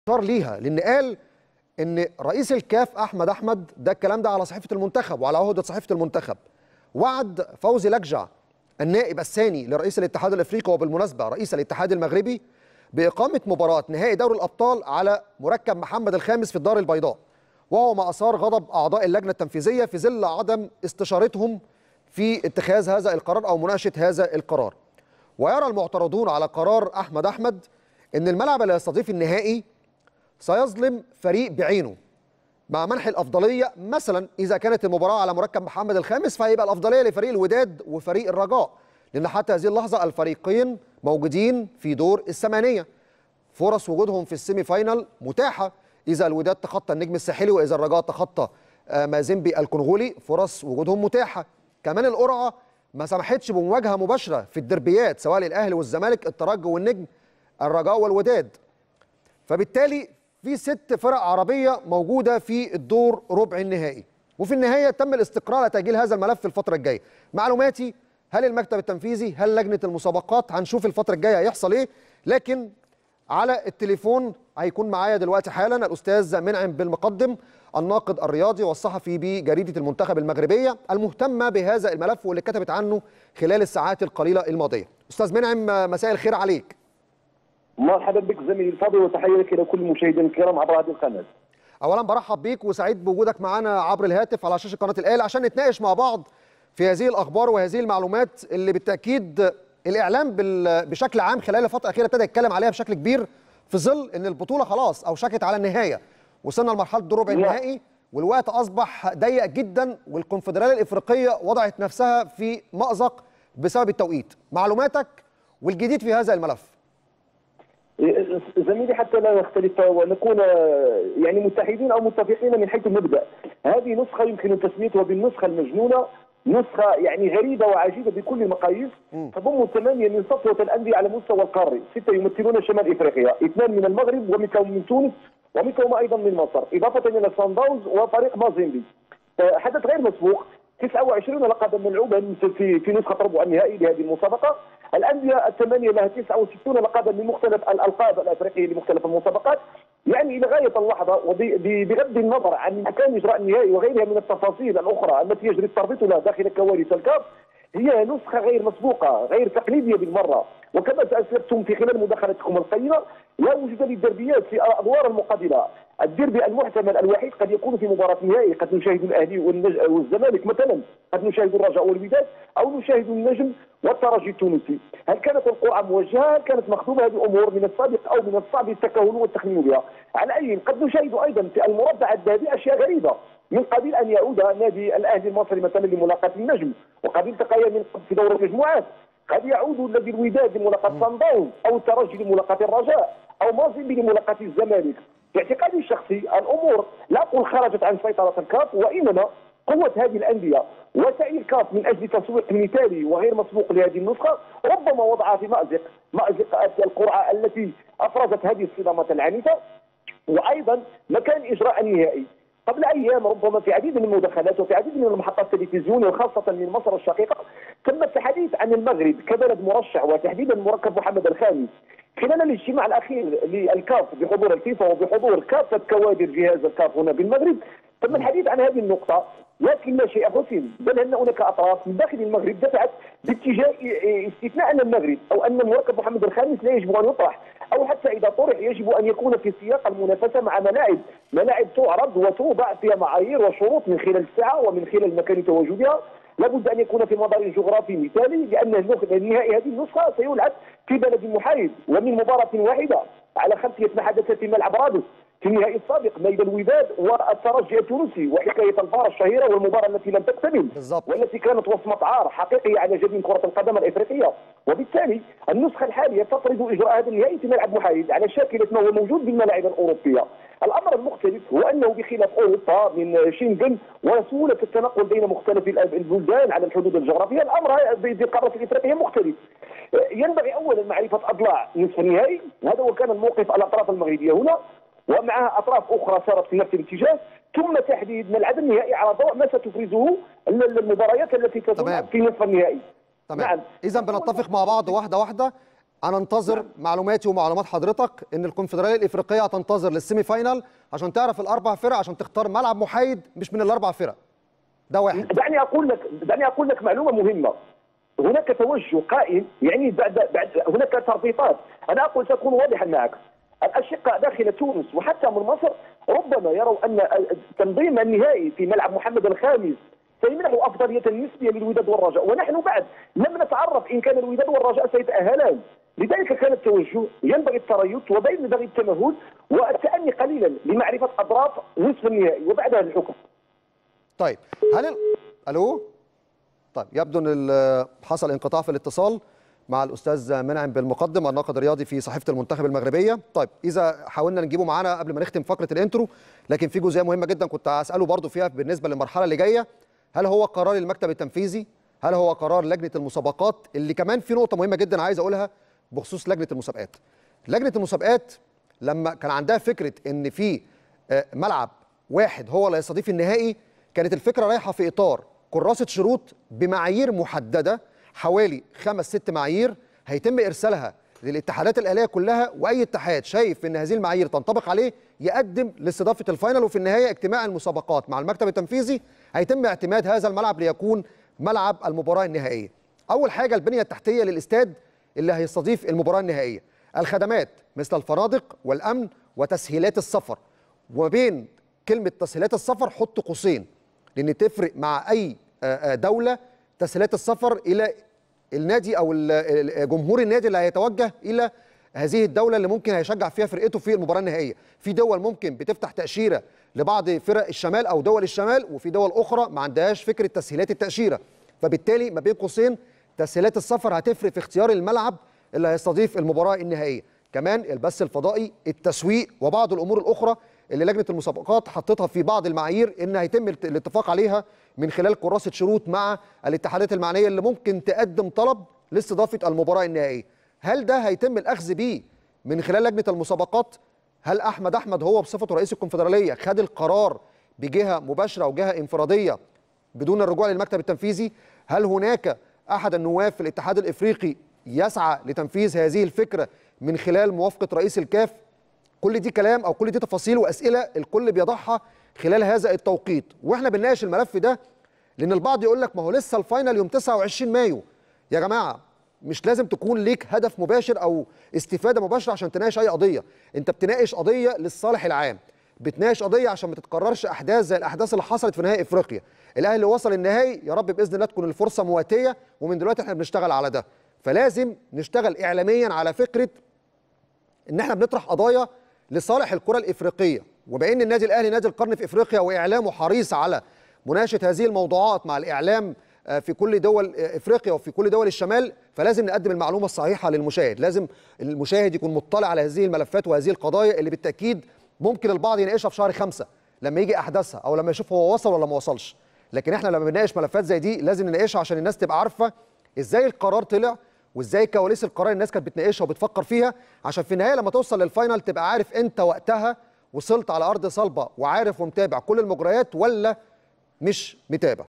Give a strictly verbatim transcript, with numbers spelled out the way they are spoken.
صار ليها، لان قال ان رئيس الكاف احمد احمد، ده الكلام ده على صحيفه المنتخب وعلى عهده صحيفه المنتخب، وعد فوزي لجع النائب الثاني لرئيس الاتحاد الافريقي وبالمناسبه رئيس الاتحاد المغربي باقامه مباراه نهائي دوري الابطال على مركب محمد الخامس في الدار البيضاء، وهو ما اثار غضب اعضاء اللجنه التنفيذيه في ظل عدم استشارتهم في اتخاذ هذا القرار او مناقشه هذا القرار. ويرى المعترضون على قرار احمد احمد ان الملعب اللي يستضيف النهائي سيظلم فريق بعينه مع منح الافضليه، مثلا اذا كانت المباراه على مركب محمد الخامس فهيبقى الافضليه لفريق الوداد وفريق الرجاء، لان حتى هذه اللحظه الفريقين موجودين في دور الثمانيه، فرص وجودهم في السيمي فاينال متاحه اذا الوداد تخطى النجم الساحلي واذا الرجاء تخطى مازيمبي الكونغولي فرص وجودهم متاحه. كمان القرعه ما سمحتش بمواجهه مباشره في الدربيات سواء الاهلي والزمالك، الترجي والنجم، الرجاء والوداد، فبالتالي في ست فرق عربية موجودة في الدور ربع النهائي. وفي النهاية تم الاستقرار على تأجيل هذا الملف في الفترة الجاية. معلوماتي هل المكتب التنفيذي، هل لجنة المسابقات، هنشوف الفترة الجاية هيحصل ايه. لكن على التليفون هيكون معايا دلوقتي حالا الأستاذ منعم بالمقدم، الناقد الرياضي والصحفي بجريدة المنتخب المغربية المهتمة بهذا الملف واللي كتبت عنه خلال الساعات القليلة الماضية. أستاذ منعم، مساء الخير عليك. مرحبا بك زميلي الفاضل، وتحيه لك الى كل المشاهدين الكرام عبر هذه القناه. اولا برحب بيك وسعيد بوجودك معنا عبر الهاتف على شاشه قناه الاهلي عشان نتناقش مع بعض في هذه الاخبار وهذه المعلومات اللي بالتاكيد الاعلام بشكل عام خلال الفتره الاخيره ابتدى يتكلم عليها بشكل كبير، في ظل ان البطوله خلاص اوشكت على النهايه، وصلنا لمرحله دور ربع النهائي والوقت اصبح ضيق جدا، والكونفدراليه الافريقيه وضعت نفسها في مأزق بسبب التوقيت. معلوماتك والجديد في هذا الملف. زميلي حتى لا نختلف ونكون يعني متحدين او متفقين من حيث المبدا، هذه نسخه يمكن تسميتها بالنسخه المجنونه، نسخه يعني غريبه وعجيبه بكل المقاييس، تضم ثمانيه من صفوه الانديه على مستوى القاري، سته يمثلون شمال افريقيا، اثنان من المغرب ومنهم من تونس ومنهم ايضا من مصر، اضافه الى سان داونز وفريق مازيمبي. حدث غير مسبوق، تسعة وعشرين لقبا ملعوبا في في نسخه ربع النهائي لهذه المسابقه، الانديه الثمانيه لها تسعة وستين لقبا من مختلف الالقاب الافريقيه لمختلف المسابقات، يعني الى غايه اللحظه وبغض النظر عن مكان اجراء النهائي وغيرها من التفاصيل الاخرى التي يجري التربيط لها داخل كواليس الكاف، هي نسخه غير مسبوقه، غير تقليديه بالمره، وكما اسلفتم في خلال مداخلتكم القيمه لا وجود للدربيات في الادوار المقابله. الديربي المحتمل الوحيد قد يكون في مباراه نهائي، قد نشاهد الاهلي والزمالك مثلا، قد نشاهد الرجاء والوداد، او نشاهد النجم والترجي التونسي. هل كانت القرعه موجهه؟ هل كانت مخطوبه؟ هذه امور من السابق او من الصعب التكهن والتخمين بها. على اي قد نشاهد ايضا في المربع الذهبي اشياء غريبه، من قبيل ان يعود نادي الاهلي المصري مثلا لملاقاه النجم، وقد التقيا من في دور المجموعات، قد يعود الذي الوداد لملاقاه سان داونز، او الترجي لملاقاه الرجاء، او مازيمبي لملاقاه الزمالك. في اعتقادي الشخصي الامور لا اقول خرجت عن سيطره الكاف، وانما قوه هذه الانديه وسعي الكاف من اجل تسويق مثالي وغير مسبوق لهذه النسخه ربما وضعها في مازق، مازق القرعه التي افرزت هذه الصدامات العنيفه، وايضا مكان اجراء النهائي. قبل ايام ربما في عديد من المداخلات وفي عديد من المحطات التلفزيونيه وخاصه من مصر الشقيقه تم التحديث عن المغرب كبلد مرشح وتحديدا مركب محمد الخامس. خلال الاجتماع الاخير للكاف بحضور الفيفا وبحضور كافه كوادر جهاز الكاف هنا بالمغرب تم الحديث عن هذه النقطه، لكن لا شيء حسم، بل ان هناك اطراف من داخل المغرب دفعت باتجاه استثناء ان المغرب او ان المركب محمد الخامس لا يجب ان يطرح، او حتى اذا طرح يجب ان يكون في سياق المنافسه مع ملاعب ملاعب تعرض وتوضع فيها معايير وشروط من خلال السعه ومن خلال مكان تواجدها، لابد ان يكون في مدار جغرافي مثالي، لان النهائي هذه النسخه سيلعب في بلد محايد ومن مباراه واحده على خلفيه ما حدث في ملعب رادس في النهائي السابق بين الوداد والترجي التونسي، وحكايه الفار الشهيره والمباراه التي لم تكتمل بالضبط، والتي كانت وصمه عار حقيقيه على جبين كره القدم الافريقيه. وبالتالي النسخه الحاليه تفرض اجراء هذا النهائي في ملعب محايد على شاكله ما هو موجود بالملاعب الاوروبيه. الامر المختلف هو انه بخلاف اوروبا من شنغن وسهوله التنقل بين مختلف البلدان على الحدود الجغرافيه، الامر بالقاره الافريقيه مختلف. ينبغي اولا معرفه اضلاع نصف النهائي، هذا وكان الموقف الاطراف المغربيه هنا ومعها اطراف اخرى سارت في نفس الاتجاه، ثم تحديد ملعب النهائي على ضوء ما ستفرزه المباريات التي ستلعب في نصف النهائي. تمام. نعم. اذا بنتفق مع بعض واحده واحده. انا انتظر معلوماتي ومعلومات حضرتك ان الكونفدراليه الافريقيه هتنتظر للسيمي فاينال عشان تعرف الاربع فرق، عشان تختار ملعب محايد مش من الاربع فرق. ده واحد. دعني اقول لك دعني اقول لك معلومه مهمه. هناك توجه قائم، يعني بعد بعد هناك تربيطات. انا اقول ساكون واضحا معك. الاشقاء داخل تونس وحتى من مصر ربما يروا ان تنظيم النهائي في ملعب محمد الخامس سيمنح افضليه نسبيه للوداد والرجاء، ونحن بعد لم نتعرف ان كان الوداد والرجاء سيتاهلان. لذلك كان التوجه ينبغي التريث وينبغي التمهل والتأني قليلا لمعرفه اطراف نصف النهائي وبعدها الحكم. طيب هل ال... الو طيب يبدو ان حصل انقطاع في الاتصال مع الاستاذ منعم بالمقدم الناقد الرياضي في صحيفه المنتخب المغربيه. طيب اذا حاولنا نجيبه معانا قبل ما نختم فقره الانترو، لكن في جزئيه مهمه جدا كنت هساله برضو فيها بالنسبه للمرحله اللي جايه. هل هو قرار المكتب التنفيذي؟ هل هو قرار لجنه المسابقات؟ اللي كمان في نقطه مهمه جدا عايز اقولها بخصوص لجنه المسابقات. لجنه المسابقات لما كان عندها فكره ان في ملعب واحد هو اللي هيستضيف النهائي، كانت الفكره رايحه في اطار كراسه شروط بمعايير محدده، حوالي خمس ست معايير هيتم ارسالها للاتحادات الاهليه كلها، واي اتحاد شايف ان هذه المعايير تنطبق عليه يقدم لاستضافه الفاينل. وفي النهايه اجتماع المسابقات مع المكتب التنفيذي هيتم اعتماد هذا الملعب ليكون ملعب المباراه النهائيه. اول حاجه البنيه التحتيه للاستاد اللي هيستضيف المباراه النهائيه، الخدمات مثل الفنادق والامن وتسهيلات السفر. وبين كلمه تسهيلات السفر حط قوسين، لان تفرق مع اي دوله تسهيلات السفر الى النادي او جمهور النادي اللي هيتوجه الى هذه الدوله اللي ممكن هيشجع فيها فرقته في المباراه النهائيه. في دول ممكن بتفتح تاشيره لبعض فرق الشمال او دول الشمال، وفي دول اخرى ما عندهاش فكره تسهيلات التاشيره. فبالتالي ما بين قوسين تسهيلات السفر هتفرق في اختيار الملعب اللي هيستضيف المباراه النهائيه. كمان البث الفضائي، التسويق، وبعض الامور الاخرى اللي لجنه المسابقات حطتها في بعض المعايير ان هيتم الاتفاق عليها من خلال كراسه شروط مع الاتحادات المعنيه اللي ممكن تقدم طلب لاستضافه المباراه النهائيه. هل ده هيتم الاخذ بيه من خلال لجنه المسابقات؟ هل احمد احمد هو بصفته رئيس الكونفدراليه خد القرار بجهه مباشره او جهه انفراديه بدون الرجوع للمكتب التنفيذي؟ هل هناك احد النواب في الاتحاد الافريقي يسعى لتنفيذ هذه الفكره من خلال موافقه رئيس الكاف؟ كل دي كلام او كل دي تفاصيل واسئله الكل بيضعها خلال هذا التوقيت، واحنا بنناقش الملف ده لان البعض يقول لك ما هو لسه الفاينل يوم تسعة وعشرين مايو. يا جماعه مش لازم تكون ليك هدف مباشر او استفاده مباشره عشان تناقش اي قضيه، انت بتناقش قضيه للصالح العام، بتناقش قضيه عشان ما تتكررش احداث زي الاحداث اللي حصلت في نهائي افريقيا. الاهلي وصل النهائي، يا رب باذن الله تكون الفرصه مواتيه، ومن دلوقتي احنا بنشتغل على ده. فلازم نشتغل اعلاميا على فكره ان احنا بنطرح قضايا لصالح الكره الافريقيه، وبان النادي الاهلي نادي القرن في افريقيا واعلامه حريص على مناقشه هذه الموضوعات مع الاعلام في كل دول افريقيا وفي كل دول الشمال، فلازم نقدم المعلومه الصحيحه للمشاهد، لازم المشاهد يكون مطلع على هذه الملفات وهذه القضايا اللي بالتاكيد ممكن البعض يناقشها في شهر خمسة لما يجي احداثها او لما يشوف هو وصل ولا ما وصلش. لكن احنا لما بنناقش ملفات زي دي لازم نناقشها عشان الناس تبقى عارفه ازاي القرار طلع وازاي كواليس القرار الناس كانت بتناقشها وبتفكر فيها، عشان في النهايه لما توصل للفاينل تبقى عارف انت وقتها وصلت على ارض صلبه وعارف ومتابع كل المجريات ولا مش متابع.